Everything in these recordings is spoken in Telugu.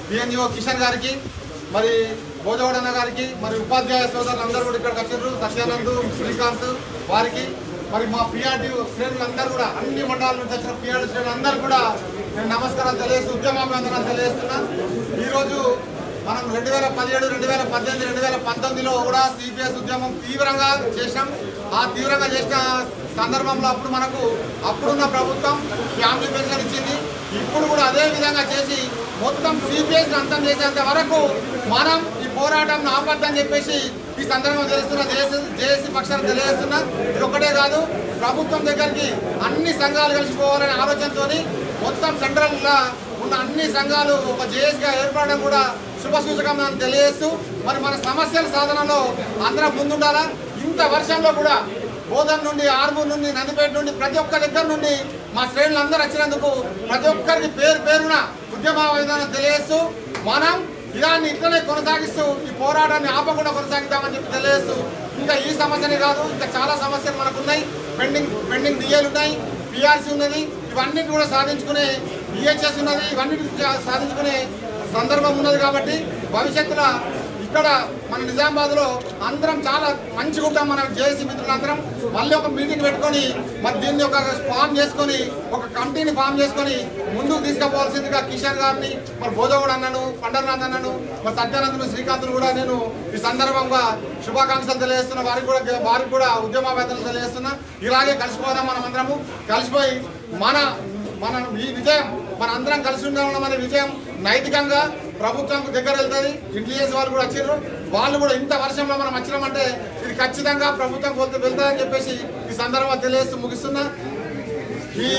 PNGO కిషన్ గారికి, మరి భోజవడన్న గారికి, మరి ఉపాధ్యాయ సోదరులందరూ కూడా ఇక్కడికి వచ్చారు. సత్యానంద్, శ్రీకాంత్ వారికి, మరి మా PRD శ్రేణులందరూ కూడా, అన్ని మండలాల నుంచి వచ్చిన PRD శ్రేణులందరూ కూడా నేను నమస్కారాలు తెలియజేస్తూ ఉద్యమాభివందనాలు తెలియజేస్తున్నా. ఈరోజు మనం 2017, 2018, 2019లో కూడా CPS ఉద్యమం తీవ్రంగా చేసినాం. ఆ తీవ్రంగా చేసిన సందర్భంలో అప్పుడు మనకు అప్పుడున్న ప్రభుత్వం ఫ్యామిలీ పెన్షన్ ఇచ్చింది. ఇప్పుడు కూడా అదే విధంగా చేసి మొత్తం CPS అంతం చేసేంత వరకు మనం ఈ పోరాటం ఆపద్దని చెప్పేసి ఈ సందర్భంగా తెలుస్తున్న జేఏసీ పక్షాన్ని తెలియజేస్తున్నా. ఇది ఒక్కటే కాదు, ప్రభుత్వం దగ్గరికి అన్ని సంఘాలు కలిసిపోవాలనే ఆలోచనతో మొత్తం సెంట్రల్గా ఉన్న అన్ని సంఘాలు ఒక జేఏసీగా ఏర్పడడం కూడా శుభసూచకం తెలియజేస్తూ, మరి మన సమస్యల సాధనలో అందరం ముందుండాలా. ఇంత వర్షంలో కూడా బోధన్ నుండి, ఆర్మూర్ నుండి, నందిపేట నుండి ప్రతి ఒక్క దగ్గర నుండి మా శ్రేణులు అందరూ వచ్చినందుకు ప్రతి ఒక్కరికి పేరు పేరున ఉద్యమ విధానం తెలియజేస్తూ, మనం ఇదాన్ని ఇట్లనే కొనసాగిస్తూ ఈ పోరాటాన్ని ఆపకుండా కొనసాగిద్దామని చెప్పి తెలియజేస్తూ, ఇంకా ఈ సమస్యనే కాదు, ఇంకా చాలా సమస్యలు మనకు ఉన్నాయి. పెండింగ్ DAలు ఉన్నాయి, PRC ఉన్నది, ఇవన్నిటి కూడా సాధించుకునే EHS ఉన్నది, ఇవన్నిటి సాధించుకునే సందర్భం ఉన్నది. కాబట్టి భవిష్యత్తులో ఇక్కడ మన నిజామాబాద్లో అందరం చాలా మంచిగా ఉంటాం. మన జేఏసీ మిత్రులందరం మళ్ళీ ఒక మీటింగ్ పెట్టుకొని మరి దీన్ని ఒక ఫామ్ చేసుకొని, ఒక కమిటీని ఫామ్ చేసుకొని ముందుకు తీసుకుపోవాల్సిందిగా కిషన్ గారిని, మరి భోజగౌడ్ అన్నను, పండర్నాథ్ అన్నను, మరి సత్యానందులు, శ్రీకాంతులు కూడా నేను ఈ సందర్భంగా శుభాకాంక్షలు తెలియజేస్తున్నా. వారికి కూడా ఉద్యమావేదనలు తెలియజేస్తున్నా. ఇలాగే కలిసిపోదాం, మనం అందరము కలిసిపోయి మన ఈ విజయం, మన అందరం కలిసి ఉండడం అనే విజయం నైతికంగా ప్రభుత్వం దగ్గర వెళ్తుంది. ఇంటెలిజెన్స్ వాళ్ళు కూడా వచ్చారు, వాళ్ళు కూడా ఇంత వర్షంలో మనం వచ్చినామంటే ఇది ఖచ్చితంగా ప్రభుత్వం వెళ్తుందని చెప్పేసి ఈ సందర్భంగా తెలియజేస్తూ ముగిస్తున్నా. ఈ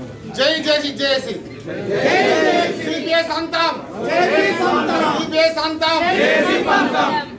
జేఏసీ CPS అంతం, CPS అంతం.